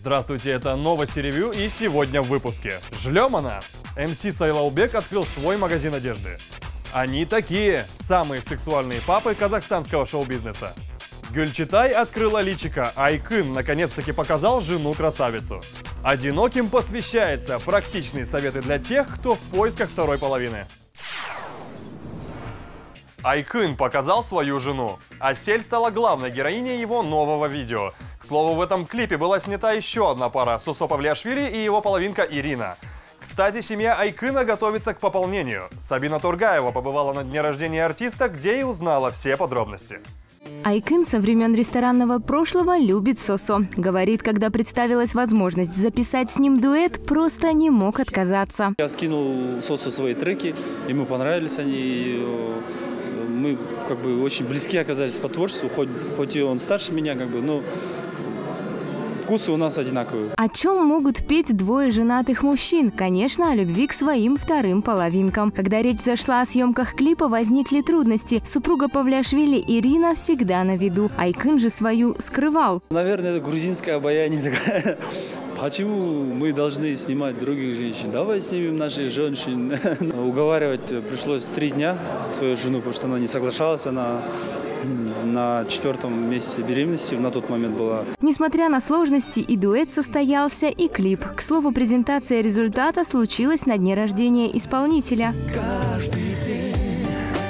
Здравствуйте, это новости ревью, и сегодня в выпуске. Жлем она! МС Сайлаубек открыл свой магазин одежды. Они такие, самые сексуальные папы казахстанского шоу-бизнеса. Гюльчатай открыла личико, Айкын наконец-таки показал жену-красавицу. Одиноким посвящается практичные советы для тех, кто в поисках второй половины. Айкын показал свою жену. Асель стала главной героиней его нового видео. К слову, в этом клипе была снята еще одна пара – Сусо Павлиашвили и его половинка Ирина. Кстати, семья Айкына готовится к пополнению. Сабина Тургаева побывала на дне рождения артиста, где и узнала все подробности. Айкын со времен ресторанного прошлого любит Сосо. Говорит, когда представилась возможность записать с ним дуэт, просто не мог отказаться. Я скинул Сосо свои треки, ему понравились они. Мы очень близки оказались по творчеству, хоть и он старше меня, но вкусы у нас одинаковые. О чем могут петь двое женатых мужчин? Конечно, о любви к своим вторым половинкам. Когда речь зашла о съемках клипа, возникли трудности. Супруга Павлиашвили Ирина всегда на виду. Айкын же свою скрывал. Наверное, это грузинское обаяние такое. Почему мы должны снимать других женщин? Давай снимем наших женщин. Уговаривать пришлось 3 дня свою жену, потому что она не соглашалась. Она на 4-м месяце беременности на тот момент была. Несмотря на сложности, и дуэт состоялся, и клип. К слову, презентация результата случилась на дне рождения исполнителя. Каждый день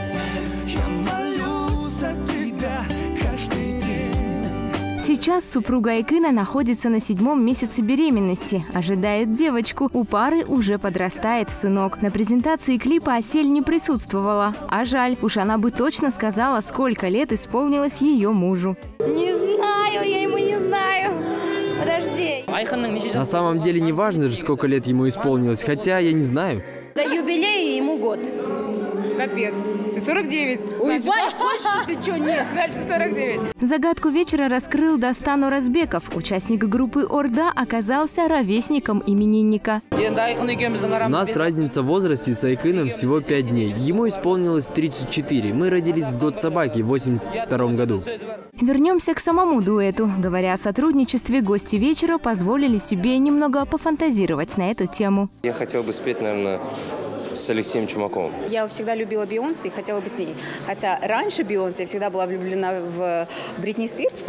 я молюсь за тебя, каждый день. Сейчас супруга Айкына находится на 7-м месяце беременности. Ожидает девочку. У пары уже подрастает сынок. На презентации клипа Асель не присутствовала. А жаль, уж она бы точно сказала, сколько лет исполнилось ее мужу. Не знаю, я ему не знаю. Подожди. На самом деле не важно же, сколько лет ему исполнилось, хотя я не знаю. До юбилея ему год. Капец. Все 49. Ой, Вань, больше ты что, нет? Значит, 49. Загадку вечера раскрыл Дастан Оразбеков. Участник группы Орда оказался ровесником именинника. У нас разница в возрасте с Айкыном всего 5 дней. Ему исполнилось 34. Мы родились в год собаки в 82 году. Вернемся к самому дуэту. Говоря о сотрудничестве, гости вечера позволили себе немного пофантазировать на эту тему. Я хотел бы спеть, наверное, с Алексеем Чумаковым. Я всегда любила Бейонсе и хотела бы с ней. Хотя раньше Бейонсе я всегда была влюблена в Бритни Спирс.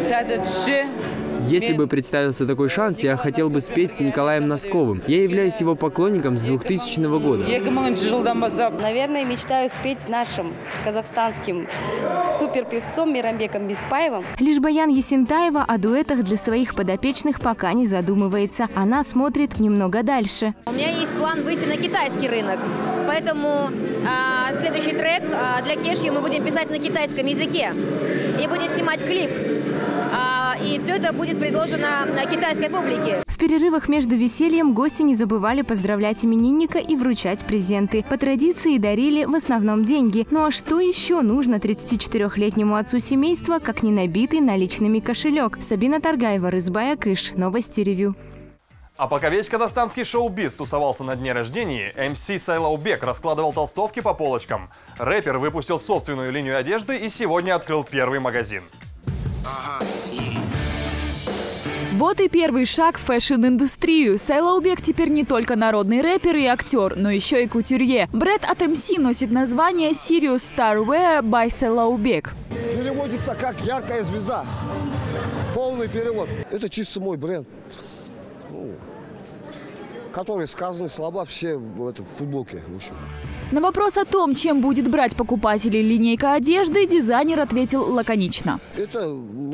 Если бы представился такой шанс, я хотел бы спеть с Николаем Носковым. Я являюсь его поклонником с 2000 года. Наверное, мечтаю спеть с нашим казахстанским суперпевцом Мейрамбеком Беспаевым. Лишь Баян Есентаева о дуэтах для своих подопечных пока не задумывается. Она смотрит немного дальше. У меня есть план выйти на китайский рынок. Поэтому следующий трек для Кеши мы будем писать на китайском языке. И будем снимать клип. И все это будет предложено китайской публике. В перерывах между весельем гости не забывали поздравлять именинника и вручать презенты. По традиции дарили в основном деньги. Ну а что еще нужно 34-летнему отцу семейства, как не набитый наличными кошелек? Сабина Тургаева, Рызбай Акыш. Новости ревью. А пока весь казахстанский шоу-биз тусовался на дне рождения, МС Сайлаубек раскладывал толстовки по полочкам. Рэпер выпустил собственную линию одежды и сегодня открыл первый магазин. Вот и первый шаг в фэшн-индустрию. Сайлаубек теперь не только народный рэпер и актер, но еще и кутюрье. Бренд от МС носит название Serious Star Wear by Сайлаубек. Переводится как «яркая звезда». Полный перевод. Это чисто мой бренд, который сказаны слова все в футболке. На вопрос о том, чем будет брать покупателей линейка одежды, дизайнер ответил лаконично. Это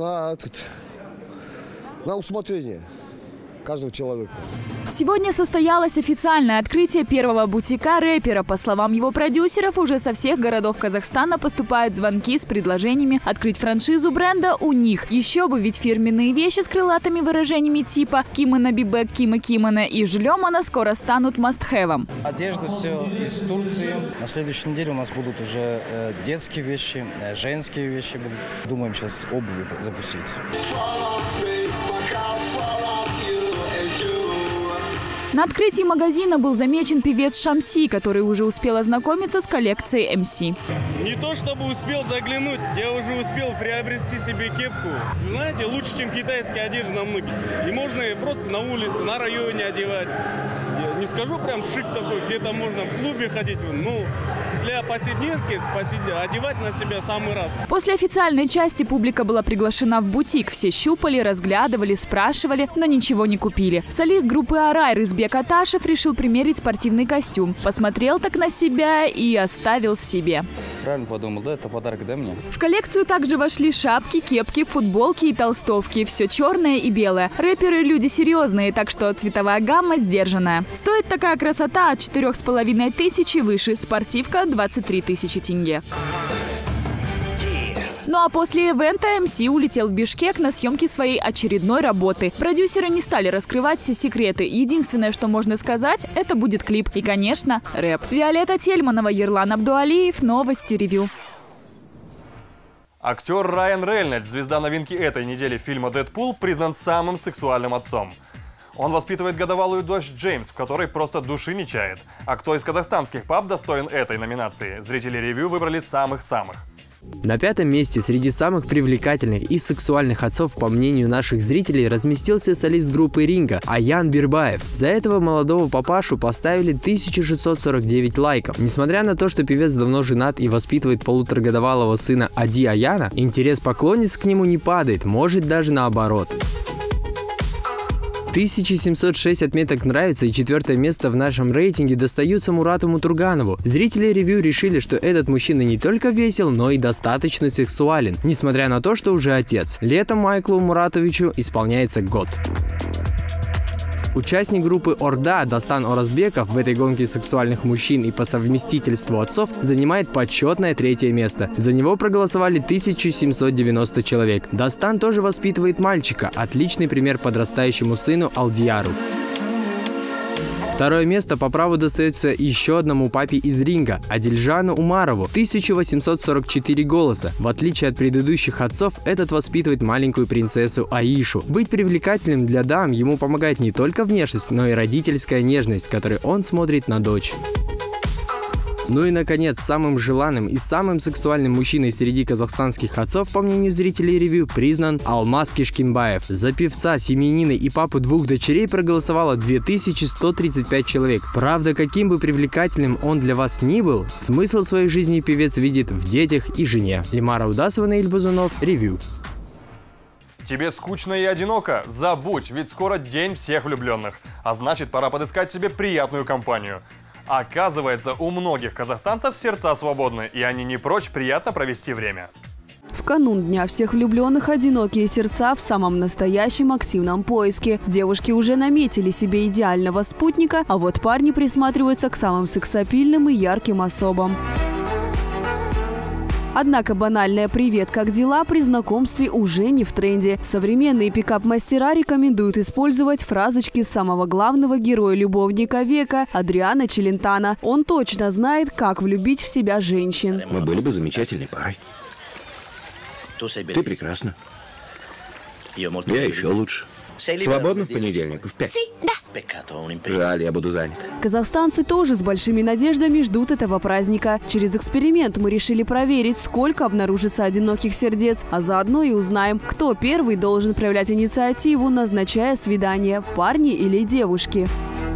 на усмотрение каждого человека. Сегодня состоялось официальное открытие первого бутика рэпера. По словам его продюсеров, уже со всех городов Казахстана поступают звонки с предложениями открыть франшизу бренда у них. Еще бы, ведь фирменные вещи с крылатыми выражениями типа «Кимона Бибек, Кима Кимона» и «Жлемана» скоро станут must-have. Одежда все из Турции. На следующей неделе у нас будут уже детские вещи, женские вещи будут. Думаем сейчас обувь запустить. На открытии магазина был замечен певец Шамси, который уже успел ознакомиться с коллекцией MC. Не то чтобы успел заглянуть, я уже успел приобрести себе кепку. Знаете, лучше, чем китайская одежда на многих. И можно просто на улице, на районе одевать. Я не скажу прям шик такой, где-то можно в клубе ходить. Ну, для повседневки одевать на себя самый раз. После официальной части публика была приглашена в бутик. Все щупали, разглядывали, спрашивали, но ничего не купили. Солист группы «Арай» Рызбек Аташев решил примерить спортивный костюм. Посмотрел так на себя и оставил себе. Правильно подумал, да? Это подарок, да, мне? В коллекцию также вошли шапки, кепки, футболки и толстовки. Все черное и белое. Рэперы – люди серьезные, так что цветовая гамма сдержанная. Стоит такая красота от 4500 и выше. Спортивка – 23 тысячи тенге. Ну а после ивента МС улетел в Бишкек на съемки своей очередной работы. Продюсеры не стали раскрывать все секреты. Единственное, что можно сказать, это будет клип. И, конечно, рэп. Виолетта Тельманова, Ерлан Абдуалиев, Новости Ревью. Актер Райан Рейнольдс, звезда новинки этой недели фильма «Дэдпул», признан самым сексуальным отцом. Он воспитывает годовалую дочь Джеймс, в которой просто души не чает. А кто из казахстанских пап достоин этой номинации? Зрители ревью выбрали самых-самых. На пятом месте среди самых привлекательных и сексуальных отцов, по мнению наших зрителей, разместился солист группы Ринга Аян Бирбаев. За этого молодого папашу поставили 1649 лайков. Несмотря на то, что певец давно женат и воспитывает полуторагодовалого сына Ади Аяна, интерес поклонниц к нему не падает, может даже наоборот. 1706 отметок нравится, и 4-е место в нашем рейтинге достаются Мурату Мутурганову. Зрители ревью решили, что этот мужчина не только весел, но и достаточно сексуален, несмотря на то, что уже отец. Летом Майклу Муратовичу исполняется год. Участник группы «Орда» Дастан Оразбеков в этой гонке сексуальных мужчин и по совместительству отцов занимает почетное 3-е место. За него проголосовали 1790 человек. Дастан тоже воспитывает мальчика, отличный пример подрастающему сыну Алдияру. 2-е место по праву достается еще одному папе из Ринга – Адильжану Умарову, 1844 голоса. В отличие от предыдущих отцов, этот воспитывает маленькую принцессу Аишу. Быть привлекательным для дам ему помогает не только внешность, но и родительская нежность, которой он смотрит на дочь. Ну и, наконец, самым желанным и самым сексуальным мужчиной среди казахстанских отцов, по мнению зрителей ревью, признан Алмаз Кишкинбаев. За певца, семьянина и папу 2 дочерей проголосовало 2135 человек. Правда, каким бы привлекательным он для вас ни был, смысл своей жизни певец видит в детях и жене. Лимара Удасова, Наиль Бузунов, ревью. Тебе скучно и одиноко? Забудь, ведь скоро день всех влюбленных. А значит, пора подыскать себе приятную компанию. Оказывается, у многих казахстанцев сердца свободны, и они не прочь приятно провести время. В канун Дня всех влюбленных одинокие сердца в самом настоящем активном поиске. Девушки уже наметили себе идеального спутника, а вот парни присматриваются к самым сексапильным и ярким особам. Однако банальное «привет, как дела» при знакомстве уже не в тренде. Современные пикап-мастера рекомендуют использовать фразочки самого главного героя-любовника века – Адриана Челентано. Он точно знает, как влюбить в себя женщин. Мы были бы замечательной парой. Ты прекрасна. Я еще лучше. Свободно в понедельник в 5. Жаль, я буду занят. Казахстанцы тоже с большими надеждами ждут этого праздника. Через эксперимент мы решили проверить, сколько обнаружится одиноких сердец, а заодно и узнаем, кто первый должен проявлять инициативу, назначая свидание – парни или девушки.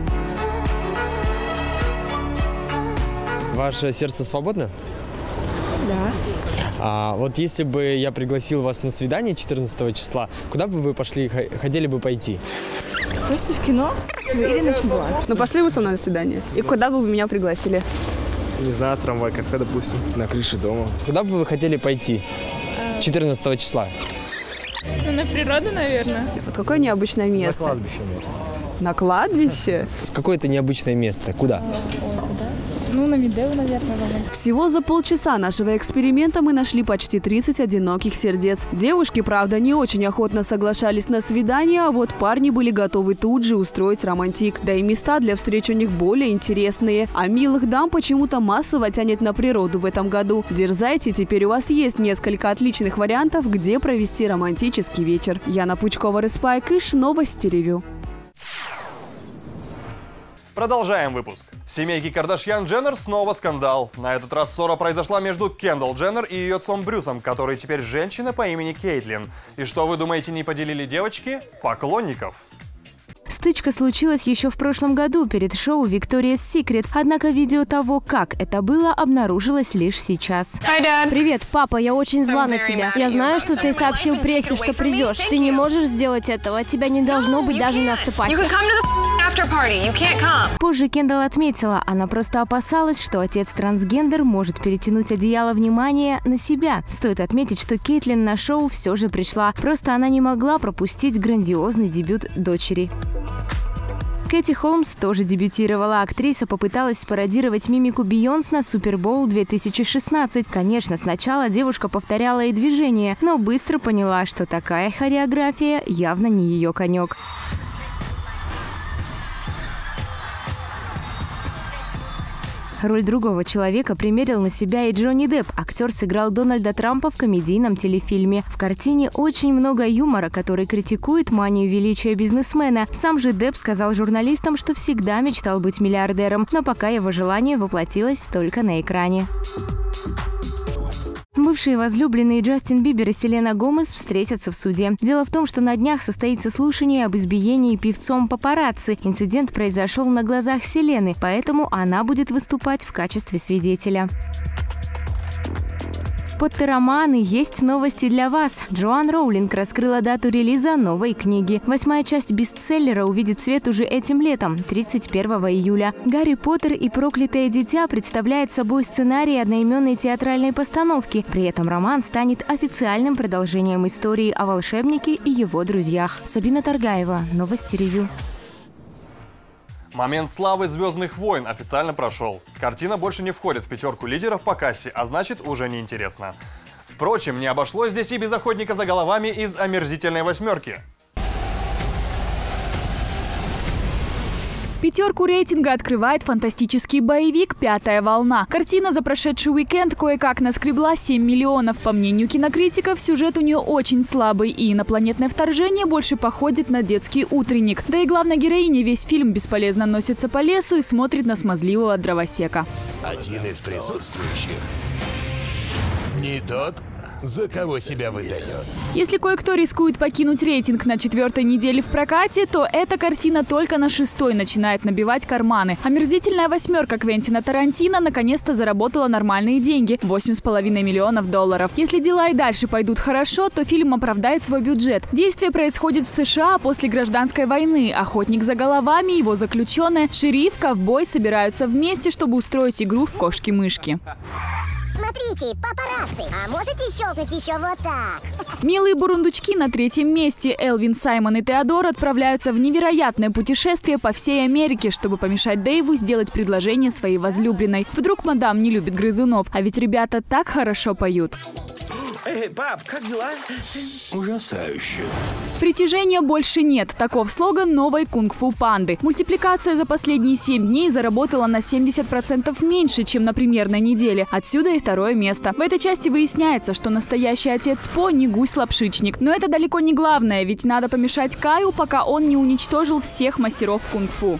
Ваше сердце свободно? Да. А вот если бы я пригласил вас на свидание 14 числа, куда бы вы пошли, хотели бы пойти? Просто в кино или на Чембуан. Ну пошли вы со мной на свидание. И куда бы вы меня пригласили? Не знаю, трамвай, кафе, допустим. На крыше дома. Куда бы вы хотели пойти 14 числа? Ну, на природу, наверное. Вот какое необычное место. На кладбище, наверное. На кладбище? Какое-то необычное место. Куда? Ну, на Медею, наверное. Всего за полчаса нашего эксперимента мы нашли почти 30 одиноких сердец. Девушки, правда, не очень охотно соглашались на свидание, а вот парни были готовы тут же устроить романтик. Да и места для встреч у них более интересные. А милых дам почему-то массово тянет на природу в этом году. Дерзайте, теперь у вас есть несколько отличных вариантов, где провести романтический вечер. Яна Пучкова, Рыспай Кыш, Новости Ревью. Продолжаем выпуск. В семейке Кардашьян-Дженнер снова скандал. На этот раз ссора произошла между Кендалл Дженнер и ее отцом Брюсом, который теперь женщина по имени Кейтлин. И что вы думаете, не поделили девочки? Поклонников. Стычка случилась еще в прошлом году перед шоу Victoria's Secret, однако видео того, как это было, обнаружилось лишь сейчас. Привет, папа, я очень зла на тебя. Я знаю, что ты сообщил прессе, что придешь. Ты не можешь сделать этого, тебя не должно быть даже на автопати. Позже Кендалл отметила, она просто опасалась, что отец-трансгендер может перетянуть одеяло внимания на себя. Стоит отметить, что Кейтлин на шоу все же пришла, просто она не могла пропустить грандиозный дебют дочери. Кэти Холмс тоже дебютировала. Актриса попыталась спародировать мимику Бейонс на Супербоул 2016. Конечно, сначала девушка повторяла и движения, но быстро поняла, что такая хореография явно не ее конек. Роль другого человека примерил на себя и Джонни Депп. Актер сыграл Дональда Трампа в комедийном телефильме. В картине очень много юмора, который критикует манию величия бизнесмена. Сам же Депп сказал журналистам, что всегда мечтал быть миллиардером, но пока его желание воплотилось только на экране. Бывшие возлюбленные Джастин Бибер и Селена Гомес встретятся в суде. Дело в том, что на днях состоится слушание об избиении певцом папарацци. Инцидент произошел на глазах Селены, поэтому она будет выступать в качестве свидетеля. Поттероманы, есть новости для вас. Джоан Роулинг раскрыла дату релиза новой книги. 8-я часть бестселлера увидит свет уже этим летом, 31 июля. «Гарри Поттер и проклятое дитя» представляет собой сценарий одноименной театральной постановки. При этом роман станет официальным продолжением истории о волшебнике и его друзьях. Сабина Таргаева, Новости Ревью. Момент славы «Звездных войн» официально прошел. Картина больше не входит в пятерку лидеров по кассе, а значит, уже не интересно. Впрочем, не обошлось здесь и без охотника за головами из омерзительной восьмерки. Пятерку рейтинга открывает фантастический боевик «Пятая волна». Картина за прошедший уикенд кое-как наскребла 7 миллионов. По мнению кинокритиков, сюжет у нее очень слабый, и инопланетное вторжение больше походит на детский утренник. Да и главная героиня весь фильм бесполезно носится по лесу и смотрит на смазливого дровосека. Один из присутствующих не тот, за кого себя выдает. Если кое-кто рискует покинуть рейтинг на 4-й неделе в прокате, то эта картина только на 6-й начинает набивать карманы. Омерзительная восьмерка Квентина Тарантино наконец-то заработала нормальные деньги – $8,5 миллионов. Если дела и дальше пойдут хорошо, то фильм оправдает свой бюджет. Действие происходит в США после гражданской войны. Охотник за головами, его заключенные, шериф, ковбой собираются вместе, чтобы устроить игру в кошки-мышки. Смотрите, папарацци! А можете щелкнуть еще вот так? Милые бурундучки на 3-м месте. Элвин, Саймон и Теодор отправляются в невероятное путешествие по всей Америке, чтобы помешать Дэйву сделать предложение своей возлюбленной. Вдруг мадам не любит грызунов, а ведь ребята так хорошо поют. Эй, пап, как дела? Ужасающе. Притяжения больше нет. Таков слоган новой кунг-фу панды. Мультипликация за последние 7 дней заработала на 70% меньше, чем на примерной неделе. Отсюда и 2-е место. В этой части выясняется, что настоящий отец По не гусь-лапшичник. Но это далеко не главное, ведь надо помешать Каю, пока он не уничтожил всех мастеров кунг-фу.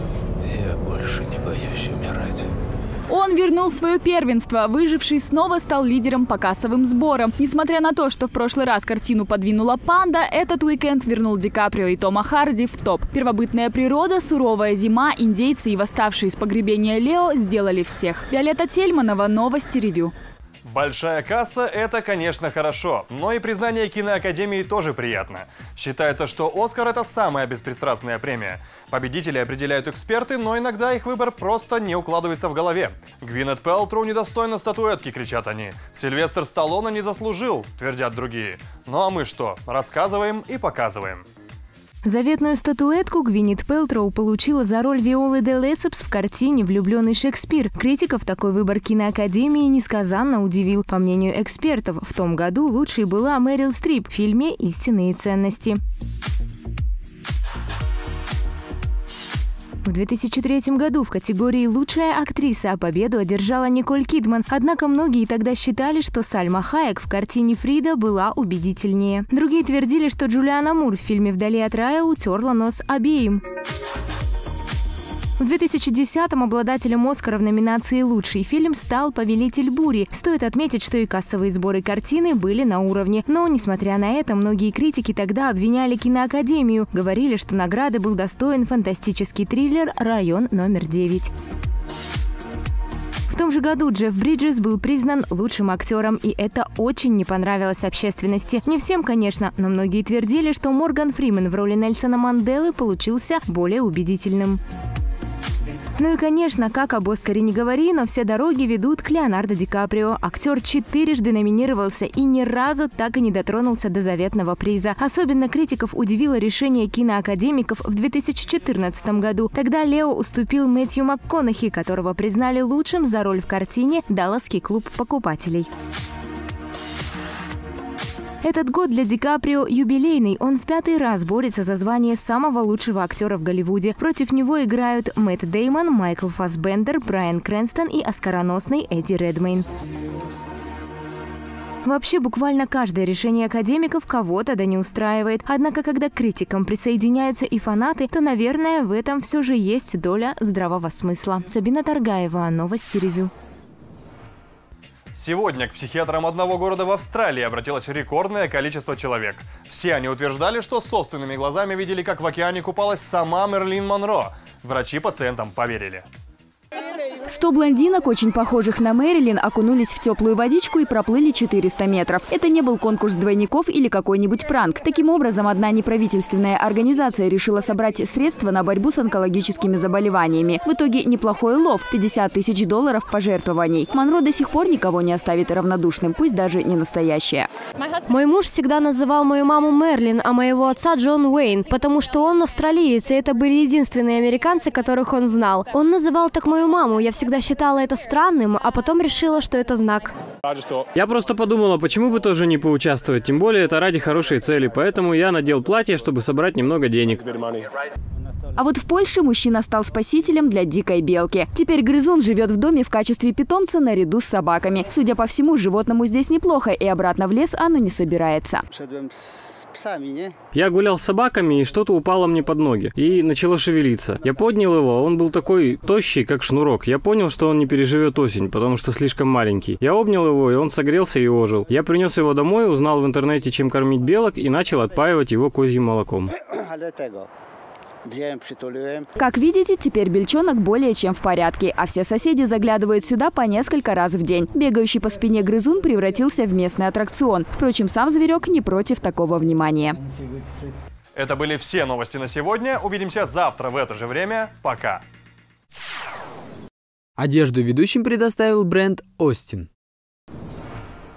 Я больше не боюсь умирать. Он вернул свое первенство. Выживший снова стал лидером по кассовым сборам. Несмотря на то, что в прошлый раз картину подвинула «Панда», этот уикенд вернул Ди Каприо и Тома Харди в топ. Первобытная природа, суровая зима, индейцы и восставшие из погребения Лео сделали всех. Виолетта Тельманова, Новости Ревью. Большая касса – это, конечно, хорошо, но и признание киноакадемии тоже приятно. Считается, что «Оскар» – это самая беспристрастная премия. Победители определяют эксперты, но иногда их выбор просто не укладывается в голове. Гвинет Пэлтроу недостойна статуэтки, кричат они. Сильвестр Сталлоне не заслужил, твердят другие. Ну а мы что, рассказываем и показываем. Заветную статуэтку Гвинет Пэлтроу получила за роль Виолы де Лесепс в картине «Влюбленный Шекспир». Критиков такой выбор киноакадемии несказанно удивил. По мнению экспертов, в том году лучшей была Мэрил Стрип в фильме «Истинные ценности». В 2003 году в категории «Лучшая актриса» победу одержала Николь Кидман. Однако многие тогда считали, что Сальма Хайек в картине «Фрида» была убедительнее. Другие твердили, что Джулиана Мур в фильме «Вдали от рая» утерла нос обеим. В 2010-м обладателем «Оскара» в номинации «Лучший фильм» стал «Повелитель бури». Стоит отметить, что и кассовые сборы картины были на уровне. Но, несмотря на это, многие критики тогда обвиняли киноакадемию. Говорили, что награды был достоин фантастический триллер «Район номер 9». В том же году Джефф Бриджес был признан лучшим актером, и это очень не понравилось общественности. Не всем, конечно, но многие твердили, что Морган Фримен в роли Нельсона Манделы получился более убедительным. Ну и, конечно, как об «Оскаре» не говори, но все дороги ведут к Леонардо Ди Каприо. Актер 4-жды номинировался и ни разу так и не дотронулся до заветного приза. Особенно критиков удивило решение киноакадемиков в 2014 году. Тогда Лео уступил Мэтью МакКонахи, которого признали лучшим за роль в картине «Далласский клуб покупателей». Этот год для Ди Каприо юбилейный. Он в 5-й раз борется за звание самого лучшего актера в Голливуде. Против него играют Мэтт Деймон, Майкл Фассбендер, Брайан Крэнстон и оскароносный Эдди Редмейн. Вообще, буквально каждое решение академиков кого-то да не устраивает. Однако, когда к критикам присоединяются и фанаты, то, наверное, в этом все же есть доля здравого смысла. Сабина Таргаева, Новости Ревью. Сегодня к психиатрам одного города в Австралии обратилось рекордное количество человек. Все они утверждали, что собственными глазами видели, как в океане купалась сама Мерлин Монро. Врачи пациентам поверили. 100 блондинок, очень похожих на Мэрилин, окунулись в теплую водичку и проплыли 400 метров. Это не был конкурс двойников или какой-нибудь пранк. Таким образом, одна неправительственная организация решила собрать средства на борьбу с онкологическими заболеваниями. В итоге неплохой улов – $50 тысяч пожертвований. Монро до сих пор никого не оставит равнодушным, пусть даже не настоящая. Мой муж всегда называл мою маму Мерлин, а моего отца Джон Уэйн, потому что он австралиец, и это были единственные американцы, которых он знал. Он называл так мою маму. Я всегда считала это странным, а потом решила, что это знак. Я просто подумала, почему бы тоже не поучаствовать, тем более это ради хорошей цели, поэтому я надел платье, чтобы собрать немного денег. А вот в Польше мужчина стал спасителем для дикой белки. Теперь грызун живет в доме в качестве питомца наряду с собаками. Судя по всему, животному здесь неплохо, и обратно в лес оно не собирается. Я гулял с собаками, и что-то упало мне под ноги. И начало шевелиться. Я поднял его, он был такой тощий, как шнурок. Я понял, что он не переживет осень, потому что слишком маленький. Я обнял его, и он согрелся и ожил. Я принес его домой, узнал в интернете, чем кормить белок, и начал отпаивать его козьим молоком. Как видите, теперь бельчонок более чем в порядке, а все соседи заглядывают сюда по несколько раз в день. Бегающий по спине грызун превратился в местный аттракцион. Впрочем, сам зверек не против такого внимания. Это были все новости на сегодня. Увидимся завтра в это же время. Пока. Одежду ведущим предоставил бренд «Остин».